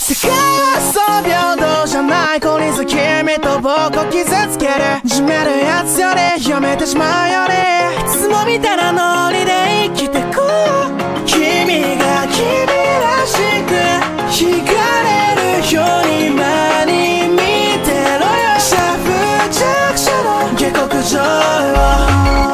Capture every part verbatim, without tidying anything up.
世界はそう平等じゃない。こりさ君と僕を傷つける。いじめるやつよりやめてしまうより、いつもみたいなノリで生きてこう。君が君らしく惹かれるように前に見てろよ。シャフ弱者の下克上を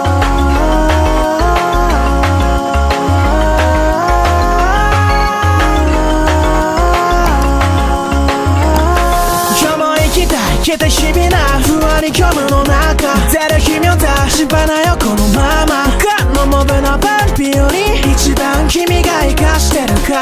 消えた日々な不安に虚無の中出る奇妙だ心配なよこのまま。他のモブのバンピより一番君が生かしてるから。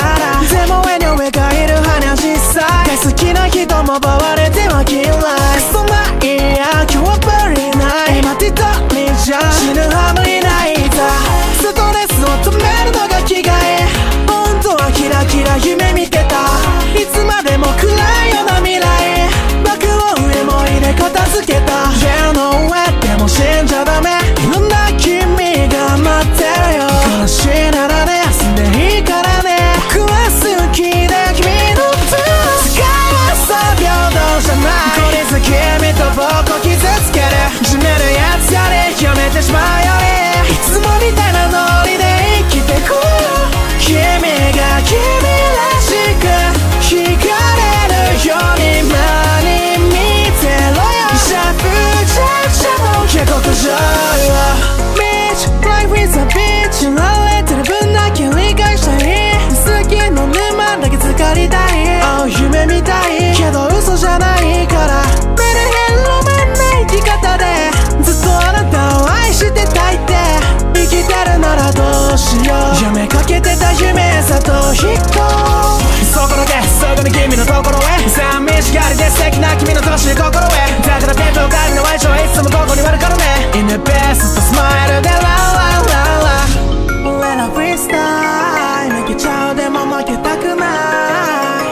でも上に上がいる話さ大好きな人も奪われては嫌い。クソないや今日は無理ない今手取りじゃ死ぬは無理ないだ。ストレスを止めるのが気がいい。本当はキラキラ夢見てた。いつまでも暗いような未来幕を上も入れ片付けた。家の上でも死んじゃダメ。いろんな君が待ってるよ。悲しいならね休んでいいからね。僕は好きで君の歌。世界はそう平等じゃない。これさ君と僕を傷つける。いじめるやつよりやめてしまうより、いつもみたいなノリで生きてこう。君が君らしく惹かれるように前に見てろよ。シャフ弱者の下克上よ。 Bitch life is a bitch やられてる分だけ理解したい。好きの沼だけ浸かりたい。ああ夢見たいけど嘘じゃないから。メルヘンロマンな生き方でずっとあなたを愛してたいって。生きてるならどうしよう。やめかけてた夢里引っ越そこだけそこに君のところへ。寂しがりで素敵な君の年心へ。だからペット狩りの愛情いつもここにあるからね。In the best とスマイルでララララ Let a freestyle 負けちゃうでも負けたくない。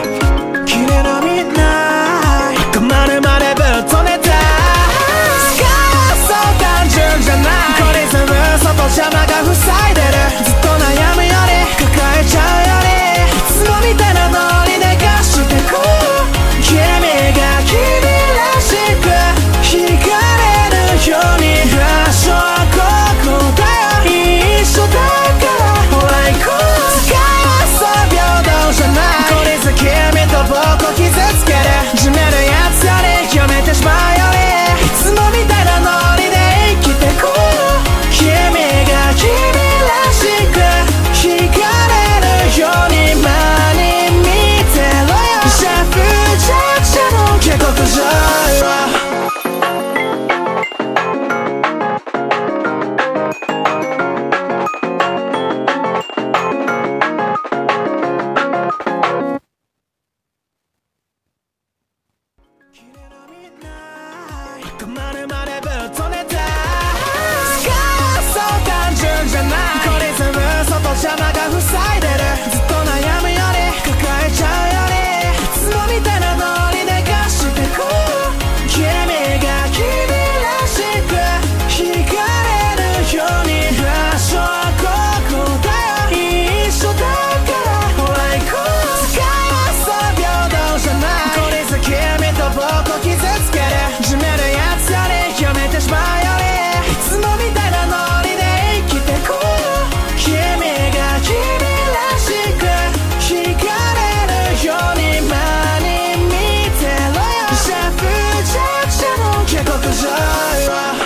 綺麗なみんな頑張るまでぶっ飛んでた。世界はそう単純じゃない。これ全部嘘と邪魔が塞いでる。ずっと悩むより抱えちゃうより、いつもみたいなノリで貸してこう。君が君らしく惹かれるように場所はここだよ。一緒だからほら行こう。世界はそう平等じゃない。これさ君と僕を傷つける。いじめるやつよりやめてしまうより、いつもみたいなノリで生きてこう。君が君らしく惹かれるように前に見てろよ。シャフ弱者の下克上よ。頑張るまでぶっ飛んでた。世界はそう単純じゃない。これ全部嘘と邪魔が塞いでる。ずっと悩むより抱えちゃうより、いつもみたいなノリで貸してこう。君が君らしく惹かれるように場所はここだよ。一緒だからほら行こう。世界はそう平等じゃない。これさ君と僕を傷つける。いじめるやつよりやめてしまうより、いつもみたいなノリで生きてこう。君が君らしく惹かれるように前に見てろよ。シャフ弱者の下克上よ。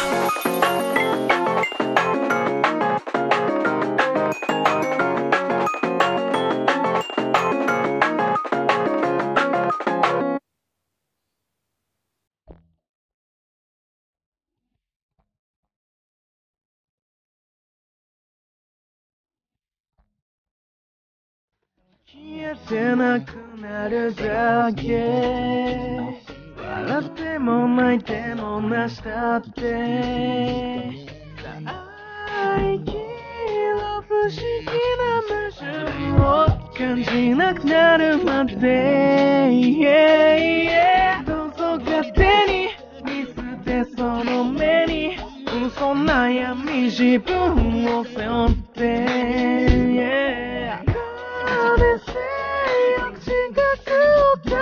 消えてなくなるだけ。笑っても泣いてもなしたって。愛きの不思議な矛盾を感じなくなるまで、yeah, yeah. どうぞ勝手に見捨てその目に嘘悩み自分を背負って、yeah. 壁性を近くを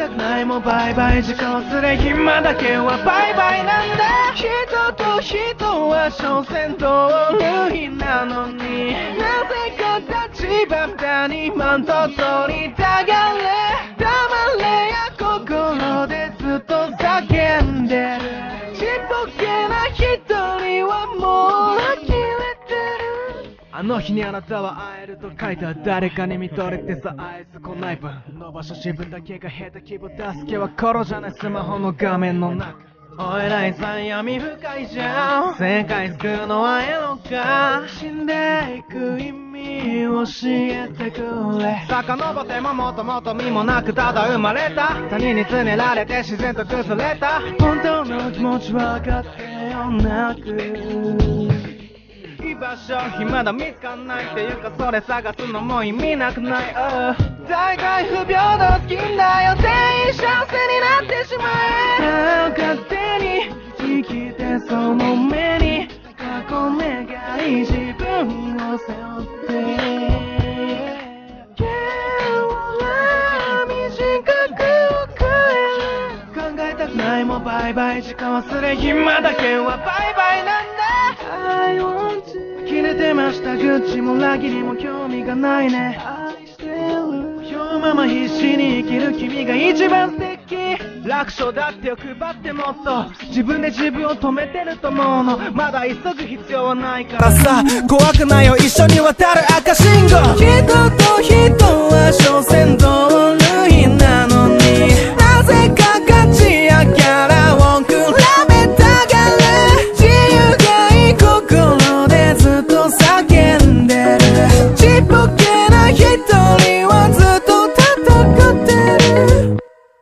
たくないもうバイバイ時間忘れ暇だけはバイバイなんだ人と人は所詮同類なのになぜか立場だにマント取りたがれ黙れや心でずっと叫んでるちっぽけな一人はもう呆れてるあの日にあなたは会えると書いた誰かに見とれてさ合図来ない分伸ばした自分だけが下手希望助けは頃じゃないスマホの画面の中お偉いさん闇深いじゃん世界救うのはエロか死んでいく意味教えてくれ遡ってももっともっと身もなくただ生まれた他人につねられて自然と崩れた本当の気持ち分かってよなく居場所まだ見つかんないっていうかそれ探すのも意味なくない、uh、大概不平等好きだよ全員幸せになってしまえ勝手に生きてその目に過去願い自分を背負って今日は短くを変え考えたくないもうバイバイ時間忘れ暇だけはバイバイなんだI want to 切れてましたグッチもラギにも興味がないね愛してる今日まま必死に生きる君が一番素敵楽勝だって欲張ってもっと自分で自分を止めてると思うのまだ急ぐ必要はないからさ怖くないよ一緒に渡る赤信号人と人は所詮同類なのになぜか勝ちやキャラを比べたがる自由がい心でずっと叫んでるちっぽけな一人はずっと戦ってる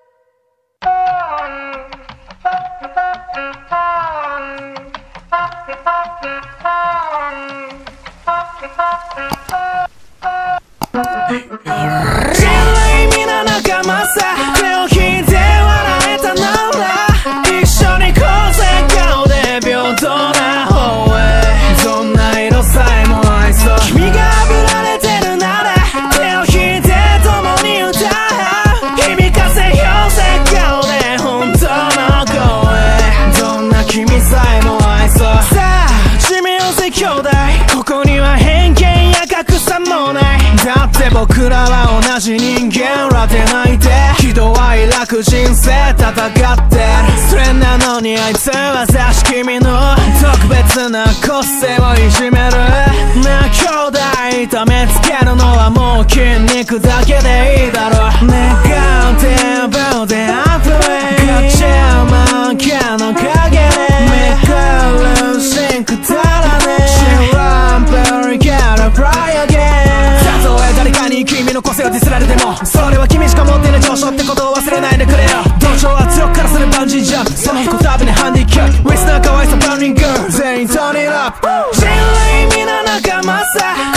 人類皆仲間さ手を引いて笑えたなら一緒に行こうぜ顔で平等な方へどんな色さえも愛そう君が炙られてるなら手を引いて共に歌う響かせようぜ顔で本当の声どんな君さえも愛そうさあ始めようぜ兄弟ここには偏見や格差もないだって僕らは同じ人間らでないて喜怒哀楽人生戦ってるそれなのにあいつは優し君の特別な個性をいじめるなあ兄弟痛めつけるのはもう筋肉だけでいいだろネガティブであふれガチャマン系の影でめくるシンクたらねシランベリーゲラフライアゲンたとえ誰かに君の個性をディスられてもそれは君しか持っていない長所ってことを忘れないでくれよ同調圧力からするバンジージャンプその日こたびにハンディキャップウィスナー可愛さバンリング全員トーンイットアップ人類皆仲間さ